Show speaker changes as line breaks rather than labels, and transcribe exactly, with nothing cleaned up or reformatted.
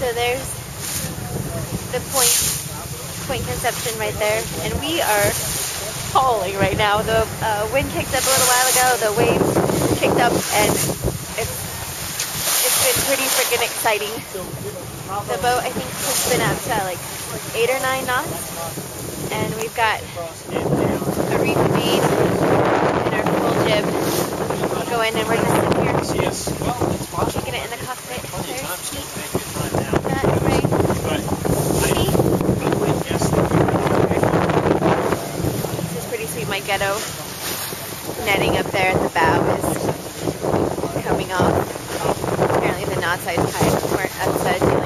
So there's the point, Point Conception right there, and we are hauling right now. The uh, wind kicked up a little while ago, the waves kicked up, and it's it's been pretty freaking exciting. The boat, I think, has been up to like eight or nine knots, and we've got a reef main and our full jib going, and we're just sitting here taking it in the cockpit. There's Pete, Matt, and Ray. Pete. This is pretty sweet. My ghetto netting up there at the bow is coming off. Apparently the knots I tied weren't upside.